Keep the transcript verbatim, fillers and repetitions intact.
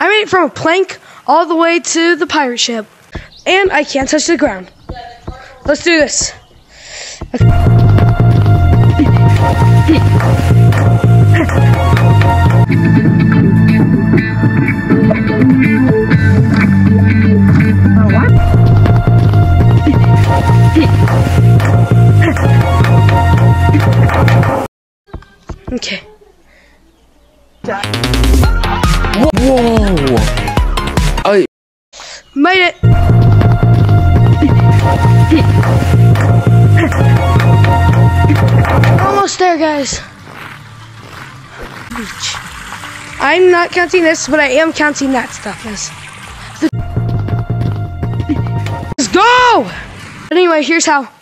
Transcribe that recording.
I made it from a plank all the way to the pirate ship. And I can't touch the ground. Let's do this. Okay. Whoa! I made it. Almost there, guys. Beach. I'm not counting this, but I am counting that stuff. Yes. Let's go! Anyway, here's how.